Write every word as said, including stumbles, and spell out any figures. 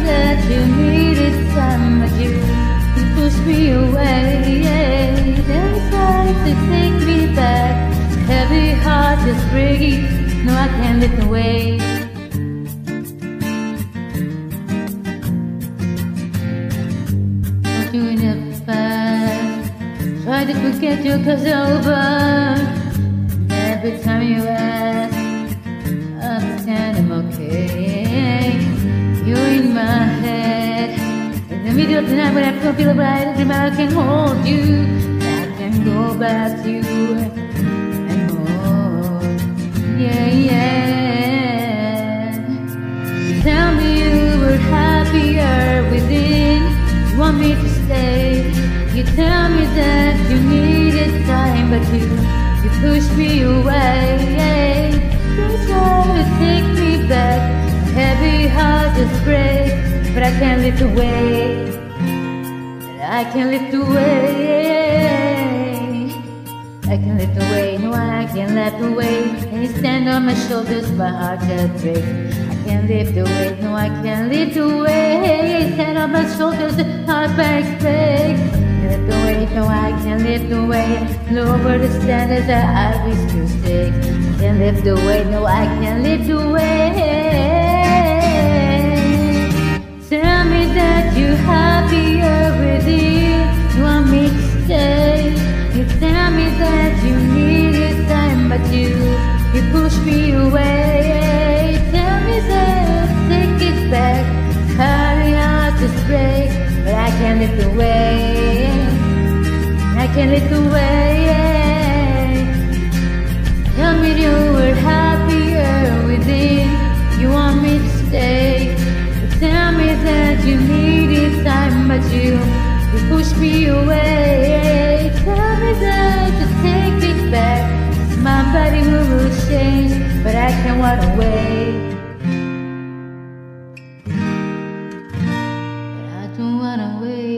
that you needed time, but you pushed me away. Then tried to take me back. Heavy heart is breaking. No, I can't lift away. Not you in the past. Try to forget you 'cause it's over. Every time you ask, I pretend I'm okay. You're in my head. In the middle of the night when I don't feel right, I can hold you. I can go back to you and more. Yeah, yeah. Tell me you were happier within. You want me to stay. You tell me that you needed time, but you You pushed me away. You try to take me back. A heavy heart just breaks, but I can't lift away. I can't lift away. I can't lift away. No, I can't lift away. And you stand on my shoulders, my heart just breaks. I can't lift away. No, I can't lift away. Stand on my shoulders, heart breaks, breaks. Lift away, no, I can't lift away. Lower the standards that I wish to stay. Can't lift away, no, I can't lift away. Tell me that you're happier within. You want me to stay. You tell me that you needed time, but you you push me away. Tell me that take it back. Hurry out to break, but I can't lift away. I can't lift away. Tell me you were happier within. You want me to stay. You tell me that you needed time, but you you push me away. Tell me that to take it back. My body will change, but I can't walk away. But I don't wanna wait.